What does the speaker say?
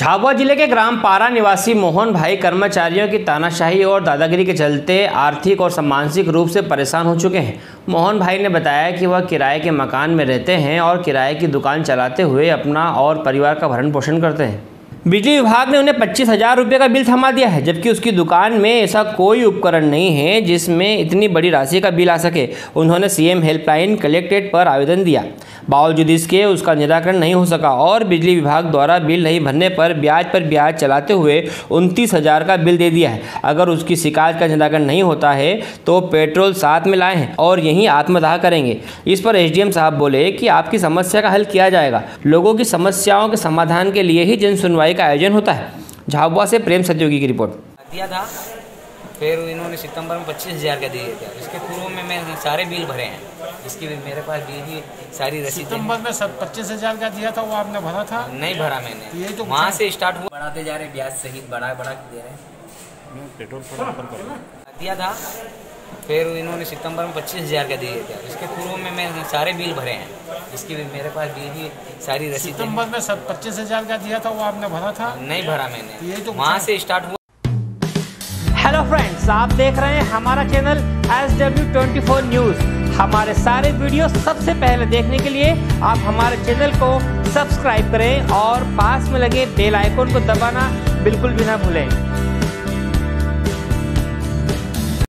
झाबुआ जिले के ग्राम पारा निवासी मोहन भाई कर्मचारियों की तानाशाही और दादागिरी के चलते आर्थिक और मानसिक रूप से परेशान हो चुके हैं। मोहन भाई ने बताया कि वह किराए के मकान में रहते हैं और किराए की दुकान चलाते हुए अपना और परिवार का भरण पोषण करते हैं। बिजली विभाग ने उन्हें 25,000 रुपये का बिल थमा दिया है, जबकि उसकी दुकान में ऐसा कोई उपकरण नहीं है जिसमें इतनी बड़ी राशि का बिल आ सके। उन्होंने सीएम हेल्पलाइन कलेक्टेड पर आवेदन दिया, बावजूद इसके उसका निराकरण नहीं हो सका और बिजली विभाग द्वारा बिल नहीं भरने पर ब्याज चलाते हुए 29,000 का बिल दे दिया है। अगर उसकी शिकायत का निराकरण नहीं होता है तो पेट्रोल साथ में लाए हैं और यहीं आत्मदाह करेंगे। इस पर एसडीएम साहब बोले कि आपकी समस्या का हल किया जाएगा। लोगों की समस्याओं के समाधान के लिए ही जन सुनवाई का आयोजन होता है। झाबुआ से प्रेम सत्योगी की रिपोर्ट। दिया था, फिर इन्होंने सितंबर में 25,000 का दिए थे। इसके पूर्व में मैं सारे बिल भरे हैं, इसकी भी मेरे पास बिल की सारी रसीद। सितंबर में 25,000 का दिया था, वो आपने भरा था? नहीं भरा मैंने, तो वहाँ से स्टार्ट हुआ, बढ़ाते जा रहे, ब्याज सहित बढ़ा के दे रहे हैं। पेट्रोल दिया था, फिर इन्होंने सितंबर में 25,000 का दिए थे। इसके पूर्व में मैं सारे बिल भरे हैं, इसकी भी मेरे पास बिल की सारी रसीद। सितंबर में 25,000 का दिया था, वो आपने भरा था? नहीं भरा मैंने, तो वहाँ से स्टार्ट हुआ। हेलो फ्रेंड्स, आप देख रहे हैं हमारा चैनल SW24 न्यूज़। हमारे सारे वीडियो सबसे पहले देखने के लिए आप हमारे चैनल को सब्सक्राइब करें और पास में लगे बेल आइकन को दबाना बिल्कुल भी ना भूलें।